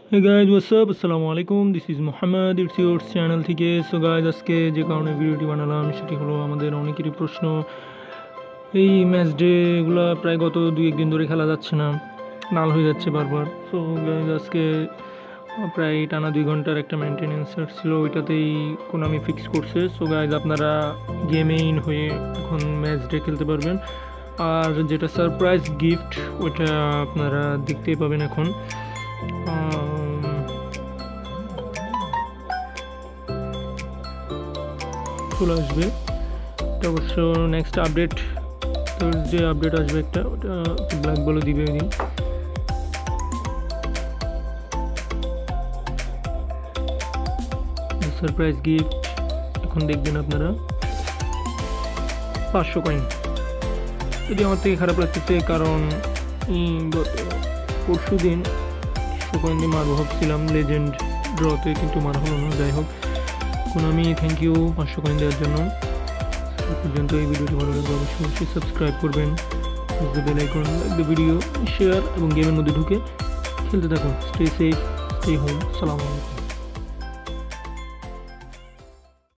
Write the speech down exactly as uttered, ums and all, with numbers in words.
Hey guys, what's up? Assalamu alaikum. This is Muhammad. It's your channel থেকে। So guys, আজকে যে কারণে ভিডিওটি বানালাম সেটি হলো আমাদের অনেকেরই প্রশ্ন, এই ম্যাচ ডেগুলো প্রায় গত দুই একদিন ধরে খেলা যাচ্ছে না, নাল হয়ে যাচ্ছে বারবার। সো গাইজ আজকে প্রায় টানা দুই ঘন্টার একটা মেনটেনেন্স ছিল, ওইটাতেই কোনামি ফিক্স করছে। সো গাইজ আপনারা গেমে ইন হয়ে এখন ম্যাচ ডে খেলতে পারবেন। আর যেটা সারপ্রাইজ গিফট ওইটা আপনারা দেখতেই পাবেন এখন চলে আসবে। এটা অবশ্য নেক্সট আপডেট থার্সডে আপডেট আসবে একটা, ওটা ব্ল্যাক বলে দিবে ওই দিন। সারপ্রাইজ গিফট এখন দেখবেন আপনারা পাঁচশো কয়েন। এটি আমার থেকে খারাপ লাগতেছে, কারণ গত পরশু দিন একশো কয়েন দিয়ে মারবো ভাবছিলাম লেজেন্ড ড্রতে, কিন্তু মারা হলো না। যাই হোক, কোনামি থ্যাংক ইউ পাঁচশো কয়েন দেওয়ার জন্য। পর্যন্ত এই ভিডিওটি ভালো লাগবে অবশ্যই অবশ্যই সাবস্ক্রাইব করবেন, bell icon, like the video, share এবং গেমের মধ্যে ঢুকে খেলতে থাকুন। Stay safe, stay home. আসসালামু আলাইকুম।